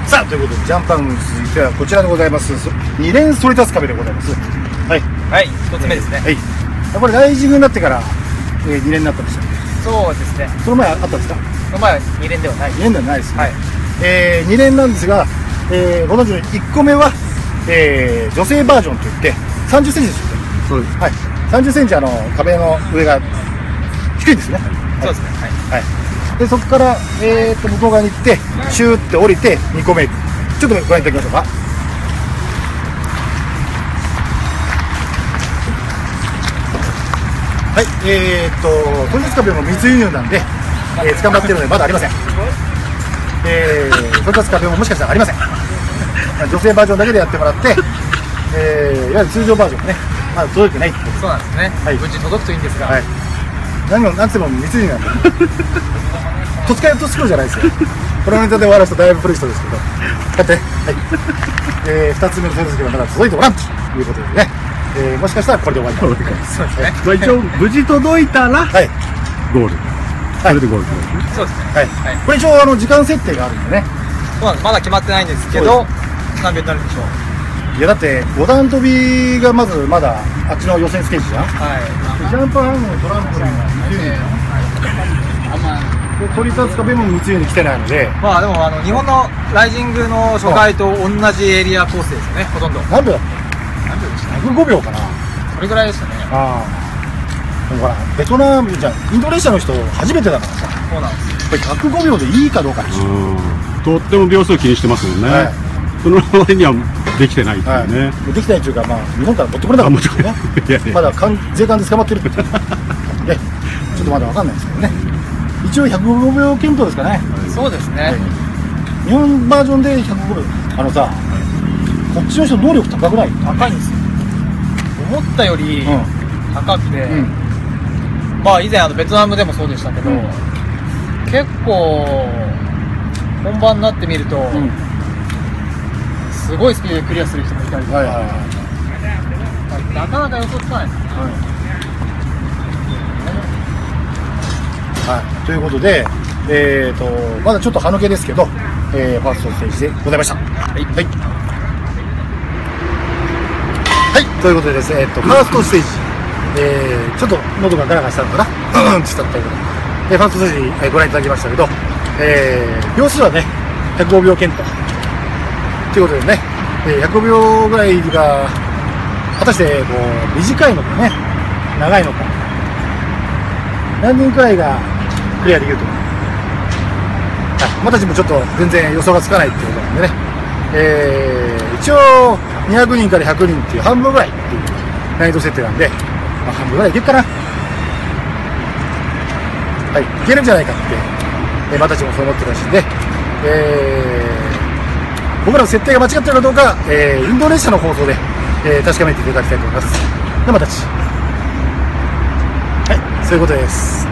さあ、ということでジャンプアングに続いてはこちらでございます。2連そり立つ壁でございます。はい、 はい、1つ目ですね。 はい、これライジングになってから、2連になったんですよ。 そうですね。 その前あったんですか？ その前は2連ではない。 2連ではないですね。 はい。 2連なんですが、ご存知の1個目は、女性バージョンといって30センチですよね。そうです。はい。30センチ壁の上が低いですね。 そうですね。はい。 はい。でそこから、向こう側に行ってシューって降りて2個目、ちょっとご覧いただきましょうか。はい。取り立つ壁も密輸入なんで、捕まってるのでまだありません。取り立つ壁ももしかしたらありません。女性バージョンだけでやってもらって、いわゆる通常バージョンがねまだ届いてないってこと。 そうなんですね。はい。無事届くといいんですが。はい。 何つっても密輸入なんで。戸塚とスクロじゃないですよ。このネタで終わる人だいぶ古い人ですけど。こうやって、はい。2つ目の手続きがまだ届いておらんということでね。もしかしたらこれで終わりかも。 そうですね。 まあ一応無事届いたら、はい、ゴール。それでゴールですね。 そうですね。 はい。これ一応時間設定があるんでね。 そうなんです。まだ決まってないんですけど、何秒になるんでしょう。 いやだって5段跳びがまだあっちの予選ステージじゃん。 はい。 ジャンプハングのトランポリンが密輸入で取り立つ壁も密輸に来てないので、 まあでも日本のライジングの初回と同じエリアコースですよね。ほとんど。 何秒だっけ？ 何秒でした ？105秒かな。 それぐらいでしたね。 ああ。でもほらベトナムじゃインドネシアの人初めてだからさ。 そうなんです。 これ105秒でいいかどうかでしょ。 とっても秒数気にしてますもんね。はい、その割にはできてないっていうね。 できてないっていうか日本から持ってこれなかったんですね。まだ税関で捕まってるっていう。ね、ちょっとまだわかんないですけどね。一応105秒検討ですかね。 そうですね。 日本バージョンで105秒。さ、こっちの人能力高くない？ 高いんですよ。思ったより高くて、まあ以前ベトナムでもそうでしたけど、結構本番になってみると、すごいスピードでクリアする人もいたりとか、なかなか予想つかないですね。 はい、ということで、まだちょっと歯抜けですけど、ファーストステージでございました。はい、はいはい、ということでですね、ファーストステージ、ちょっと喉がガラガラしたのかな、って言ったということで、ファーストステージ、ご覧いただきましたけど、秒数はね、105秒検討ということでね、105秒ぐらいが果たして短いのかね、長いのか、何人くらいがクリアできるとか、私たちもちょっと全然予想がつかないっていうことなんでね、一応200人から100人っていう半分ぐらいっていう難易度設定なんで、半分ぐらいいけるかな、はい、いけるんじゃないかって、私たちもそう思ってるらしいんで、僕らの設定が間違ってるかどうか、インドネシアの放送で、確かめていただきたいと思います。ではまたはい、そういうことです。